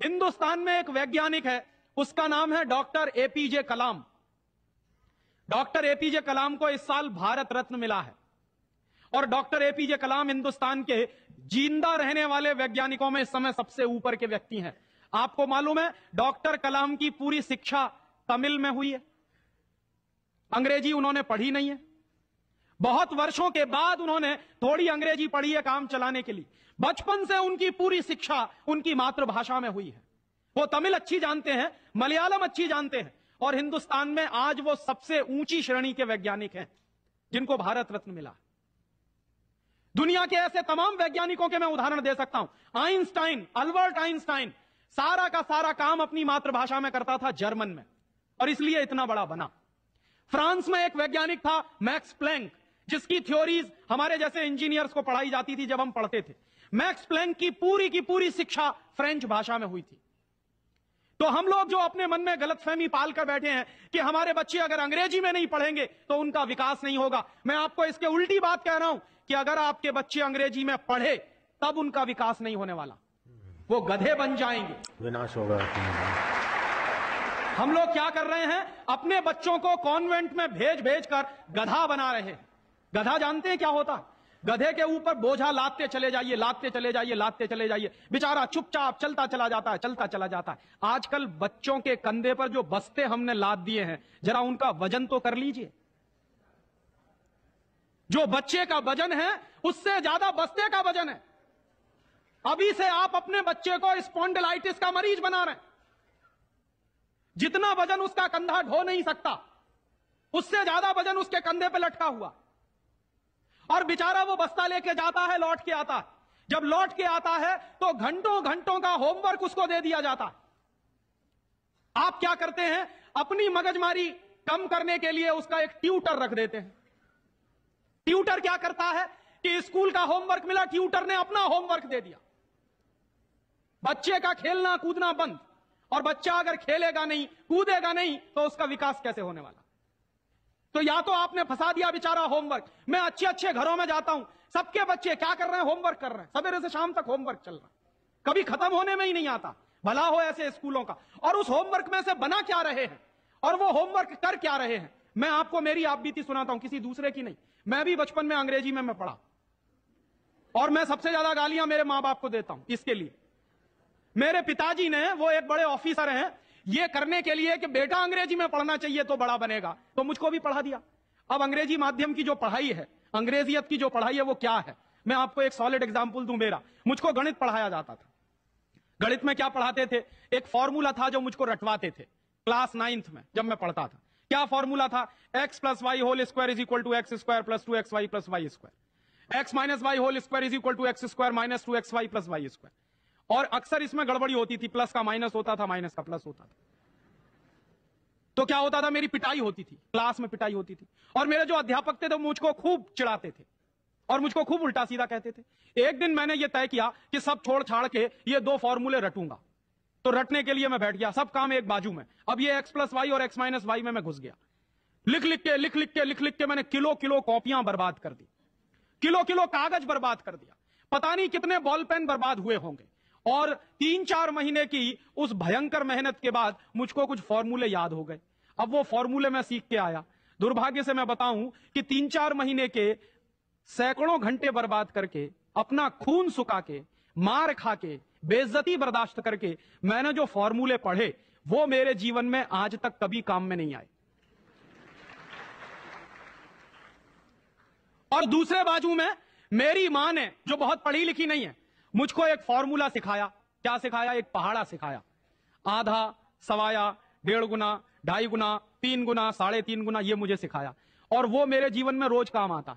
हिंदुस्तान में एक वैज्ञानिक है, उसका नाम है doctor APJ Kalam. Doctor APJ Kalam को इस साल भारत रत्न मिला है और डॉक्टर एपीजे कलाम हिंदुस्तान के जिंदा रहने वाले वैज्ञानिकों में इस समय सबसे ऊपर के व्यक्ति हैं। आपको मालूम है डॉक्टर कलाम की पूरी शिक्षा तमिल में हुई है, अंग्रेजी उन्होंने पढ़ी नहीं है। बहुत वर्षों के बाद उन्होंने थोड़ी अंग्रेजी पढ़ी है काम चलाने के लिए। बचपन से उनकी पूरी शिक्षा उनकी मातृभाषा में हुई है। वो तमिल अच्छी जानते हैं, मलयालम अच्छी जानते हैं और हिंदुस्तान में आज वो सबसे ऊंची श्रेणी के वैज्ञानिक हैं जिनको भारत रत्न मिला। दुनिया के ऐसे तमाम वैज्ञानिकों के मैं उदाहरण दे सकता हूं। आइंस्टाइन, अल्बर्ट आइंस्टाइन सारा का सारा काम अपनी मातृभाषा में करता था, जर्मन में, और इसलिए इतना बड़ा बना। फ्रांस में एक वैज्ञानिक था मैक्स प्लैंक, जिसकी थ्योरीज हमारे जैसे इंजीनियर्स को पढ़ाई जाती थी जब हम पढ़ते थे। मैक्स प्लैंक की पूरी शिक्षा फ्रेंच भाषा में हुई थी। तो हम लोग जो अपने मन में गलतफहमी पाल कर बैठे हैं कि हमारे बच्चे अगर अंग्रेजी में नहीं पढ़ेंगे तो उनका विकास नहीं होगा, मैं आपको इसके उल्टी बात कह रहा हूं कि अगर आपके बच्चे अंग्रेजी में पढ़े तब उनका विकास नहीं होने वाला, वो गधे बन जाएंगे, विनाश होगा। हम लोग क्या कर रहे हैं, अपने बच्चों को कॉन्वेंट में भेज भेज कर गधा बना रहे हैं। गधा जानते हैं क्या होता है? गधे के ऊपर बोझा लादते चले जाइए, लादते चले जाइए, लादते चले जाइए, बेचारा चुपचाप चलता चला जाता है, चलता चला जाता है। आजकल बच्चों के कंधे पर जो बस्ते हमने लाद दिए हैं, जरा उनका वजन तो कर लीजिए। जो बच्चे का वजन है उससे ज्यादा बस्ते का वजन है। अभी से आप अपने बच्चे को स्पॉन्डिलाइटिस का मरीज बना रहे हैं। जितना वजन उसका कंधा ढो नहीं सकता, उससे ज्यादा वजन उसके कंधे पे लटका हुआ, और बेचारा वो बस्ता लेके जाता है, लौट के आता है। जब लौट के आता है तो घंटों घंटों का होमवर्क उसको दे दिया जाता है। आप क्या करते हैं, अपनी मगजमारी कम करने के लिए उसका एक ट्यूटर रख देते हैं। ट्यूटर क्या करता है कि स्कूल का होमवर्क मिला, ट्यूटर ने अपना होमवर्क दे दिया। बच्चे का खेलना कूदना बंद, और बच्चा अगर खेलेगा नहीं, कूदेगा नहीं, तो उसका विकास कैसे होने वाला? तो या तो आपने फंसा दिया बेचारा होमवर्क। मैं अच्छे अच्छे घरों में जाता हूं, सबके बच्चे क्या कर रहे हैं, होमवर्क कर रहे हैं, सवेरे से शाम तक होमवर्क चल रहा है, कभी खत्म होने में ही नहीं आता। भला हो ऐसे स्कूलों का। और उस होमवर्क में से बना क्या रहे हैं और वो होमवर्क कर क्या रहे हैं? मैं आपको मेरी आप बीती सुनाता हूं, किसी दूसरे की नहीं। मैं भी बचपन में अंग्रेजी में मैं पढ़ा, और मैं सबसे ज्यादा गालियां मेरे मां बाप को देता हूं इसके लिए। मेरे पिताजी ने, वो एक बड़े ऑफिसर हैं, ये करने के लिए कि बेटा अंग्रेजी में पढ़ना चाहिए तो बड़ा बनेगा, तो मुझको भी पढ़ा दिया। अब अंग्रेजी माध्यम की जो पढ़ाई है, अंग्रेजियत की जो पढ़ाई है, वो क्या है? मैं आपको एक सॉलिड एग्जांपल दूं मेरा। मुझको गणित पढ़ाया जाता था। गणित में क्या पढ़ाते थे? एक फॉर्मूला था जो मुझको रटवाते थे क्लास 9th में जब मैं पढ़ता था। क्या फॉर्मूला था? x + y whole square is equal to x square plus 2xy plus y square, x minus y whole square is equal to x square minus 2xy plus y square. और अक्सर इसमें गड़बड़ी होती थी, प्लस का minus होता था, minus का प्लस होता था। तो क्या होता था, मेरी पिटाई होती थी, क्लास में पिटाई होती थी। और मेरे जो अध्यापक थे तो मुझको खूब चिढ़ाते थे और मुझको खूब उल्टा सीधा कहते थे। एक दिन मैंने ये तय किया कि सब छोड़ छाड़ के ये 2 फॉर्मूले रटूंगा। तो रटने के लिए मैं बैठ गया, सब काम एक बाजू में। अब ये x + y और x - y में मैं घुस गया। लिख लिख के मैंने किलो कॉपियां बर्बाद कर दी, किलो कागज बर्बाद कर दिया, पता नहीं कितने बॉल पेन बर्बाद हुए होंगे। और 3-4 महीने की उस भयंकर मेहनत के बाद मुझको कुछ फॉर्मूले याद हो गए। अब वो फॉर्मूले मैं सीख के आया। दुर्भाग्य से मैं बताऊं कि 3-4 महीने के सैकड़ों घंटे बर्बाद करके, अपना खून सुखा के, मार खा के, बेइज्जती बर्दाश्त करके मैंने जो फॉर्मूले पढ़े वो मेरे जीवन में आज तक कभी काम में नहीं आए। और दूसरे बाजू में मेरी मां ने, जो बहुत पढ़ी लिखी नहीं है, मुझको एक फॉर्मूला सिखाया। क्या सिखाया? एक पहाड़ा सिखाया। आधा, सवाया, 1.5 गुना, 2.5 गुना, 3 गुना, 3.5 गुना, ये मुझे सिखाया। और वो मेरे जीवन में रोज काम आता है।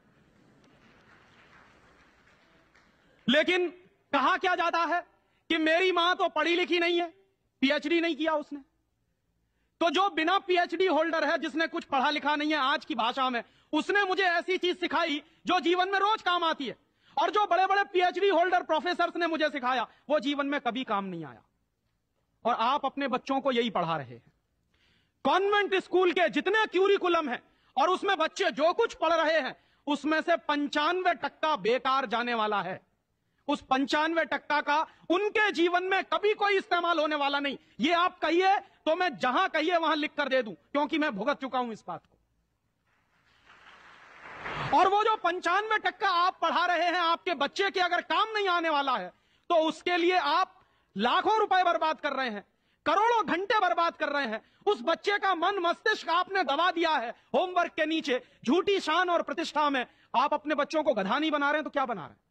लेकिन कहा क्या जाता है कि मेरी मां तो पढ़ी लिखी नहीं है, पीएचडी नहीं किया उसने। तो जो बिना पीएचडी होल्डर है, जिसने कुछ पढ़ा लिखा नहीं है, आज की भाषा में, उसने मुझे ऐसी चीज सिखाई जो जीवन में रोज काम आती है। और जो बड़े बड़े पीएचडी होल्डर प्रोफेसर्स ने मुझे सिखाया वो जीवन में कभी काम नहीं आया। और आप अपने बच्चों को यही पढ़ा रहे हैं। कॉन्वेंट स्कूल के जितने क्यूरिकुलम हैं और उसमें बच्चे जो कुछ पढ़ रहे हैं, उसमें से 95% बेकार जाने वाला है। उस 95% का उनके जीवन में कभी कोई इस्तेमाल होने वाला नहीं। ये आप कहिए तो मैं जहां कहिए वहां लिख कर दे दूं, क्योंकि मैं भुगत चुका हूं इस बात को। और वो जो 95% आप पढ़ा रहे हैं, आपके बच्चे के अगर काम नहीं आने वाला है, तो उसके लिए आप लाखों रुपए बर्बाद कर रहे हैं, करोड़ों घंटे बर्बाद कर रहे हैं। उस बच्चे का मन मस्तिष्क आपने दबा दिया है होमवर्क के नीचे। झूठी शान और प्रतिष्ठा में आप अपने बच्चों को गधा नहीं बना रहे हैं तो क्या बना रहे हैं?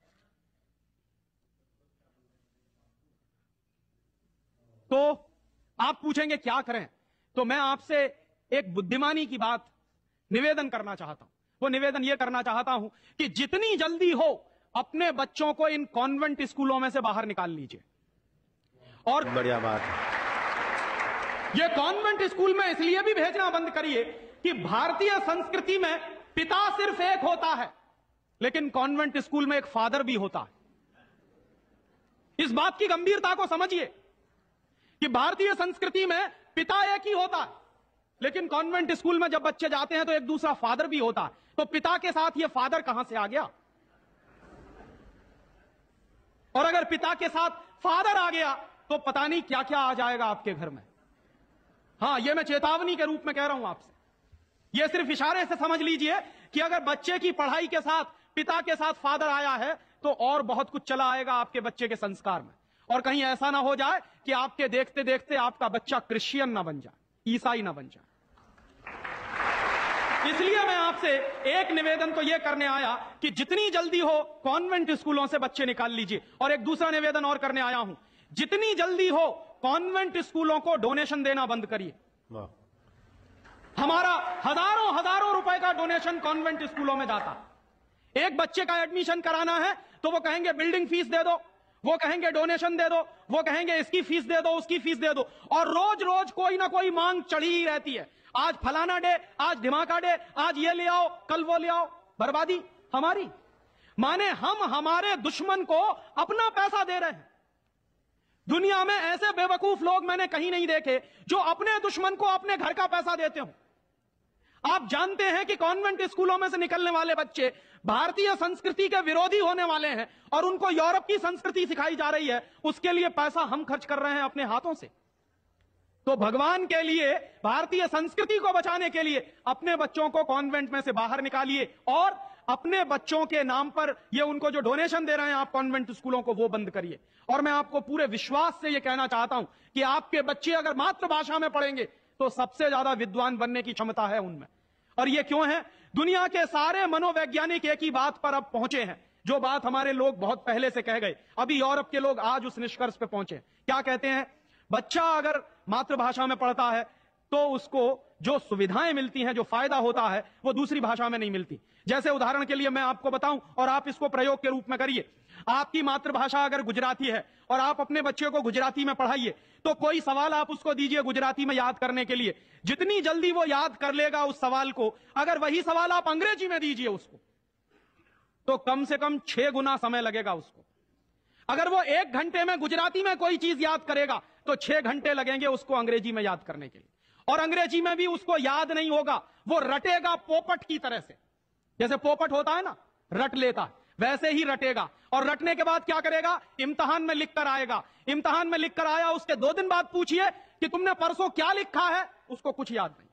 तो आप पूछेंगे क्या करें, तो मैं आपसे एक बुद्धिमानी की बात निवेदन करना चाहता हूं। वो निवेदन यह करना चाहता हूं कि जितनी जल्दी हो अपने बच्चों को इन कॉन्वेंट स्कूलों में से बाहर निकाल लीजिए। और बढ़िया बात है। ये कॉन्वेंट स्कूल में इसलिए भी भेजना बंद करिए कि भारतीय संस्कृति में पिता सिर्फ एक होता है, लेकिन कॉन्वेंट स्कूल में एक फादर भी होता है। इस बात की गंभीरता को समझिए कि भारतीय संस्कृति में पिता एक ही होता है, लेकिन कॉन्वेंट स्कूल में जब बच्चे जाते हैं तो एक दूसरा फादर भी होता है। तो पिता के साथ ये फादर कहां से आ गया? और अगर पिता के साथ फादर आ गया तो पता नहीं क्या क्या आ जाएगा आपके घर में। हां, यह मैं चेतावनी के रूप में कह रहा हूं आपसे। यह सिर्फ इशारे से समझ लीजिए कि अगर बच्चे की पढ़ाई के साथ पिता के साथ फादर आया है तो और बहुत कुछ चला आएगा आपके बच्चे के संस्कार में। और कहीं ऐसा ना हो जाए कि आपके देखते देखते आपका बच्चा क्रिश्चियन ना बन जाए, ईसाई ना बन जाए। इसलिए मैं आपसे एक निवेदन तो यह करने आया कि जितनी जल्दी हो कॉन्वेंट स्कूलों से बच्चे निकाल लीजिए। और एक दूसरा निवेदन और करने आया हूं, जितनी जल्दी हो कॉन्वेंट स्कूलों को डोनेशन देना बंद करिए। हमारा हजारों हजारों रुपए का डोनेशन कॉन्वेंट स्कूलों में जाता। एक बच्चे का एडमिशन कराना है तो वो कहेंगे बिल्डिंग फीस दे दो, वो कहेंगे डोनेशन दे दो, वो कहेंगे इसकी फीस दे दो, उसकी फीस दे दो, और रोज रोज कोई ना कोई मांग चढ़ी ही रहती है। आज फलाना डे, आज धमाका डे, आज ये ले आओ, कल वो ले आओ। बर्बादी हमारी, माने हम हमारे दुश्मन को अपना पैसा दे रहे हैं। दुनिया में ऐसे बेवकूफ लोग मैंने कहीं नहीं देखे जो अपने दुश्मन को अपने घर का पैसा देते हो। आप जानते हैं कि कॉन्वेंट स्कूलों में से निकलने वाले बच्चे भारतीय संस्कृति के विरोधी होने वाले हैं और उनको यूरोप की संस्कृति सिखाई जा रही है। उसके लिए पैसा हम खर्च कर रहे हैं अपने हाथों से। तो भगवान के लिए, भारतीय संस्कृति को बचाने के लिए अपने बच्चों को कॉन्वेंट में से बाहर निकालिए और अपने बच्चों के नाम पर ये उनको जो डोनेशन दे रहे हैं आप कॉन्वेंट स्कूलों को, वो बंद करिए। और मैं आपको पूरे विश्वास से ये कहना चाहता हूं कि आपके बच्चे अगर मातृभाषा में पढ़ेंगे तो सबसे ज्यादा विद्वान बनने की क्षमता है उनमें। और ये क्यों है? दुनिया के सारे मनोवैज्ञानिक एक ही बात पर अब पहुंचे हैं, जो बात हमारे लोग बहुत पहले से कह गए। अभी यूरोप के लोग आज उस निष्कर्ष पे पहुंचे। क्या कहते हैं? बच्चा अगर मातृभाषा में पढ़ता है तो उसको जो सुविधाएं मिलती हैं, जो फायदा होता है, वो दूसरी भाषा में नहीं मिलती। जैसे उदाहरण के लिए मैं आपको बताऊं और आप इसको प्रयोग के रूप में करिए। आपकी मातृभाषा अगर गुजराती है और आप अपने बच्चे को गुजराती में पढ़ाइए तो कोई सवाल आप उसको दीजिए गुजराती में याद करने के लिए, जितनी जल्दी वो याद कर लेगा उस सवाल को, अगर वही सवाल आप अंग्रेजी में दीजिए उसको तो कम से कम 6 गुना समय लगेगा उसको। अगर वो 1 घंटे में गुजराती में कोई चीज याद करेगा तो 6 घंटे लगेंगे उसको अंग्रेजी में याद करने के लिए। और अंग्रेजी में भी उसको याद नहीं होगा, वो रटेगा पोपट की तरह से। जैसे पोपट होता है ना, रट लेता है, वैसे ही रटेगा। और रटने के बाद क्या करेगा? इम्तिहान में लिख कर आएगा। इम्तिहान में लिख कर आया, उसके 2 दिन बाद पूछिए कि तुमने परसों क्या लिखा है, उसको कुछ याद नहीं।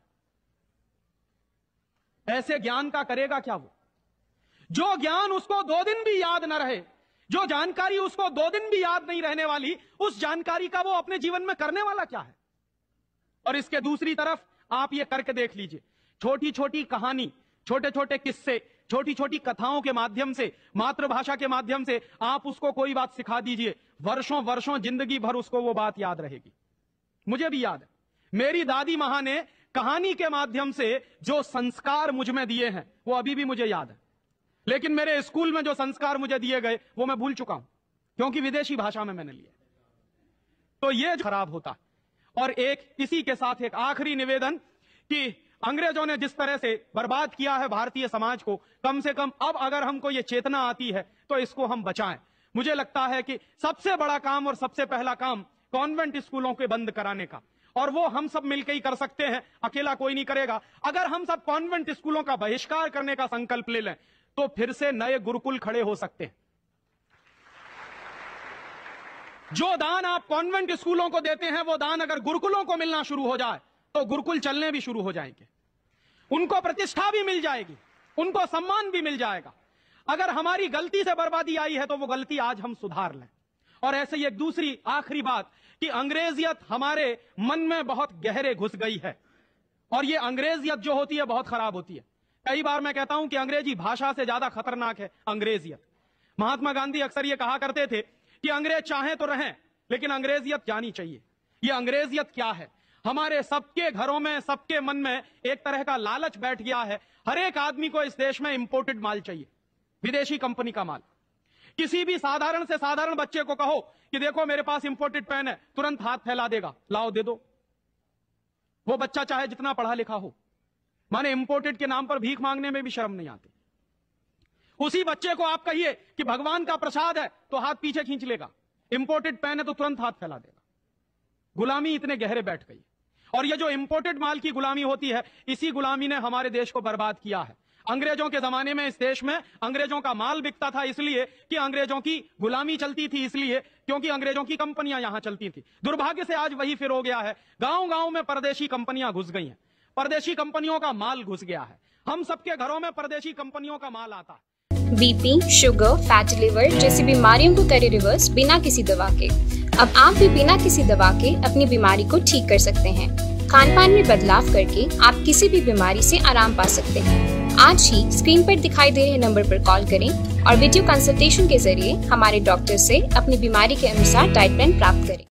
ऐसे ज्ञान का करेगा क्या वो? जो ज्ञान उसको 2 दिन भी याद न रहे, जो जानकारी उसको 2 दिन भी याद नहीं रहने वाली, उस जानकारी का वो अपने जीवन में करने वाला क्या है? और इसके दूसरी तरफ आप ये करके देख लीजिए, छोटी छोटी कहानी, छोटे छोटे किस्से, छोटी छोटी कथाओं के माध्यम से, मातृभाषा के माध्यम से आप उसको कोई बात सिखा दीजिए, वर्षों वर्षों जिंदगी भर उसको वो बात याद रहेगी। मुझे भी याद है, मेरी दादी मां ने कहानी के माध्यम से जो संस्कार मुझ में दिए हैं वो अभी भी मुझे याद है। लेकिन मेरे स्कूल में जो संस्कार मुझे दिए गए वो मैं भूल चुका हूं, क्योंकि विदेशी भाषा में मैंने लिए। तो ये खराब होता है। और एक इसी के साथ एक आखिरी निवेदन कि अंग्रेजों ने जिस तरह से बर्बाद किया है भारतीय समाज को, कम से कम अब अगर हमको ये चेतना आती है तो इसको हम बचाएं। मुझे लगता है कि सबसे बड़ा काम और सबसे पहला काम कॉन्वेंट स्कूलों के बंद कराने का, और वो हम सब मिलकर ही कर सकते हैं, अकेला कोई नहीं करेगा। अगर हम सब कॉन्वेंट स्कूलों का बहिष्कार करने का संकल्प ले लें तो फिर से नए गुरुकुल खड़े हो सकते हैं। जो दान आप कॉन्वेंट स्कूलों को देते हैं, वो दान अगर गुरुकुलों को मिलना शुरू हो जाए तो गुरुकुल चलने भी शुरू हो जाएंगे, उनको प्रतिष्ठा भी मिल जाएगी, उनको सम्मान भी मिल जाएगा। अगर हमारी गलती से बर्बादी आई है तो वो गलती आज हम सुधार लें। और ऐसे ही एक दूसरी आखिरी बात कि अंग्रेजियत हमारे मन में बहुत गहरे घुस गई है, और ये अंग्रेजियत जो होती है बहुत खराब होती है। कई बार मैं कहता हूं कि अंग्रेजी भाषा से ज्यादा खतरनाक है अंग्रेजियत। महात्मा गांधी अक्सर ये कहा करते थे कि अंग्रेज चाहें तो रहें, लेकिन अंग्रेजियत जानी चाहिए। ये अंग्रेजियत क्या है? हमारे सबके घरों में, सबके मन में एक तरह का लालच बैठ गया है। हर एक आदमी को इस देश में इंपोर्टेड माल चाहिए, विदेशी कंपनी का माल। किसी भी साधारण से साधारण बच्चे को कहो कि देखो मेरे पास इंपोर्टेड पेन है, तुरंत हाथ फैला देगा, लाओ दे दो। वो बच्चा चाहे जितना पढ़ा लिखा हो, माने इंपोर्टेड के नाम पर भीख मांगने में भी शर्म नहीं आती। उसी बच्चे को आप कहिए कि भगवान का प्रसाद है तो हाथ पीछे खींच लेगा, इंपोर्टेड पेन है तो तुरंत हाथ फैला देगा। गुलामी इतने गहरे बैठ गई, और ये जो इंपोर्टेड माल की गुलामी होती है, इसी गुलामी ने हमारे देश को बर्बाद किया है। अंग्रेजों के जमाने में इस देश में अंग्रेजों का माल बिकता था इसलिए कि अंग्रेजों की गुलामी चलती थी, इसलिए क्योंकि अंग्रेजों की कंपनियां यहां चलती थी। दुर्भाग्य से आज वही फिर हो गया है, गांव गांव में परदेशी कंपनियां घुस गई हैं, परदेशी कंपनियों का माल घुस गया है। हम सबके घरों में परदेशी कंपनियों का माल आता है। बीपी, शुगर, फैटी लिवर जैसी बीमारियों को करे रिवर्स बिना किसी दवा के। अब आप भी बिना किसी दवा के अपनी बीमारी को ठीक कर सकते हैं। खान पान में बदलाव करके आप किसी भी बीमारी से आराम पा सकते हैं। आज ही स्क्रीन पर दिखाई दे रहे नंबर पर कॉल करें और वीडियो कंसल्टेशन के जरिए हमारे डॉक्टर से अपनी बीमारी के अनुसार डाइट प्लान प्राप्त करें।